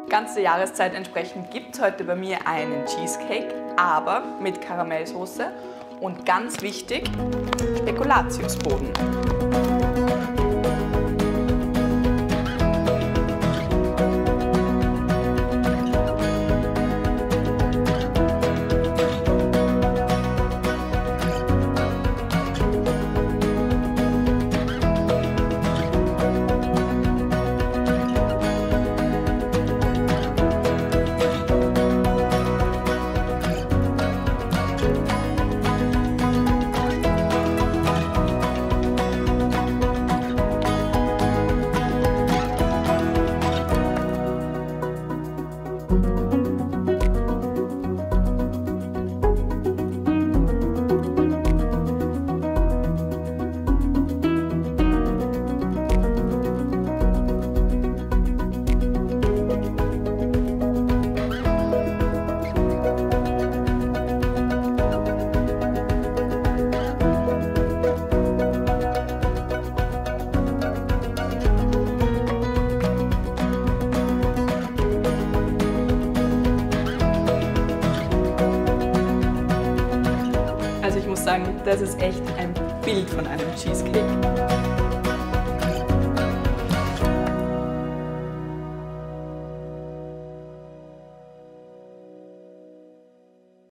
Ganz der Jahreszeit entsprechend gibt es heute bei mir einen Cheesecake, aber mit Karamellsoße und ganz wichtig, Spekulatiusboden. Also ich muss sagen, das ist echt ein Bild von einem Cheesecake.